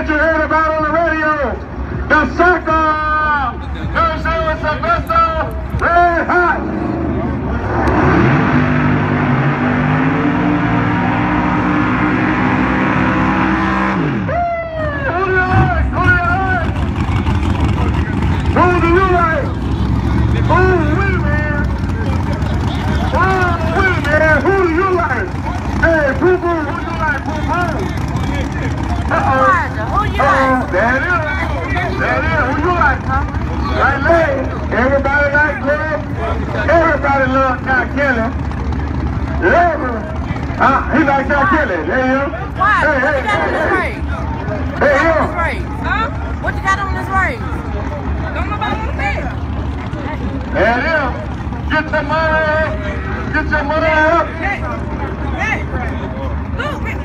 what you heard about on the radio. The circle. Thursday with Sylvester. Red hot. Who do you like? Ooh-wee, man. Ooh-wee, man. Who do you like? Hey, Poo-Poo, who do you like? Poo-Poo. Uh-oh. Who you like? There it is. There it is. Who you like? Right leg. Everybody like Club. Everybody loves Cal Kelly. Yeah. He likes Cal Kelly. There you go. Why? Hey, What you got on this race? Hey, yo. Huh? What you got on this race? Don't nobody want to bet. There it is. Get your money up. Get your money up. Hey. Look, man.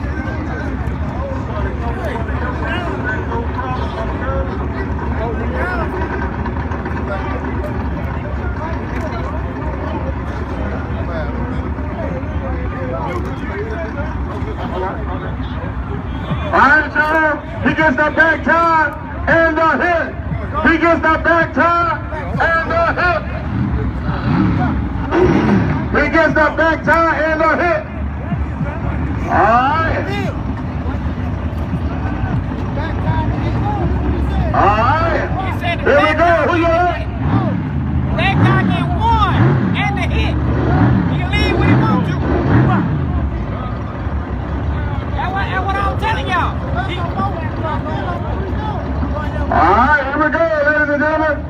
All right, y'all. He gets the back tie and the hit. He gets the back tie and the hit. He gets the back tie and the hit. All right. All right. Here we go. Who you like? That guy get one and the hit. He can leave when he wants to. That's what I'm telling y'all. All right, here we go, ladies and gentlemen.